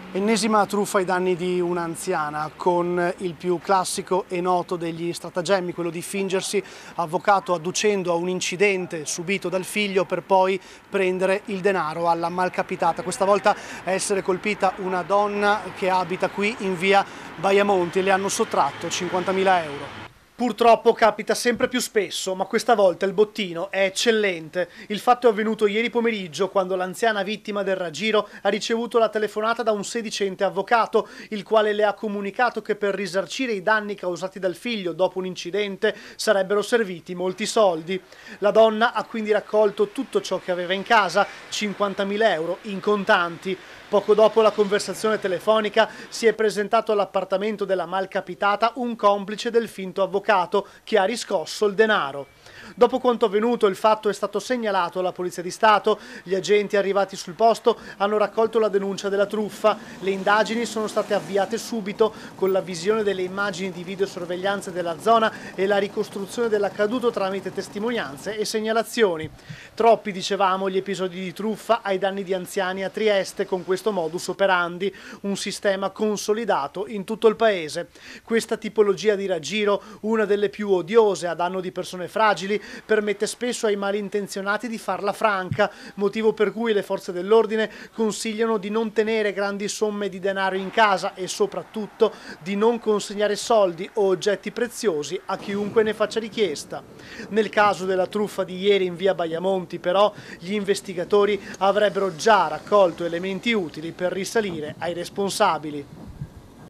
Ennesima truffa ai danni di un'anziana, con il più classico e noto degli stratagemmi, quello di fingersi avvocato adducendo a un incidente subito dal figlio per poi prendere il denaro alla malcapitata. Questa volta a essere colpita una donna che abita qui in via Baiamonti e le hanno sottratto 50.000 euro. Purtroppo capita sempre più spesso, ma questa volta il bottino è eccellente. Il fatto è avvenuto ieri pomeriggio, quando l'anziana vittima del raggiro ha ricevuto la telefonata da un sedicente avvocato, il quale le ha comunicato che per risarcire i danni causati dal figlio dopo un incidente sarebbero serviti molti soldi. La donna ha quindi raccolto tutto ciò che aveva in casa, 50.000 euro in contanti. Poco dopo la conversazione telefonica si è presentato all'appartamento della malcapitata un complice del finto avvocato che ha riscosso il denaro. Dopo quanto avvenuto, il fatto è stato segnalato alla Polizia di Stato. Gli agenti arrivati sul posto hanno raccolto la denuncia della truffa. Le indagini sono state avviate subito con la visione delle immagini di videosorveglianza della zona e la ricostruzione dell'accaduto tramite testimonianze e segnalazioni. Troppi, dicevamo, gli episodi di truffa ai danni di anziani a Trieste con questo modus operandi, un sistema consolidato in tutto il paese. Questa tipologia di raggiro, una delle più odiose a danno di persone fragili, permette spesso ai malintenzionati di farla franca, motivo per cui le forze dell'ordine consigliano di non tenere grandi somme di denaro in casa e soprattutto di non consegnare soldi o oggetti preziosi a chiunque ne faccia richiesta. Nel caso della truffa di ieri in via Baiamonti, però, gli investigatori avrebbero già raccolto elementi utili per risalire ai responsabili.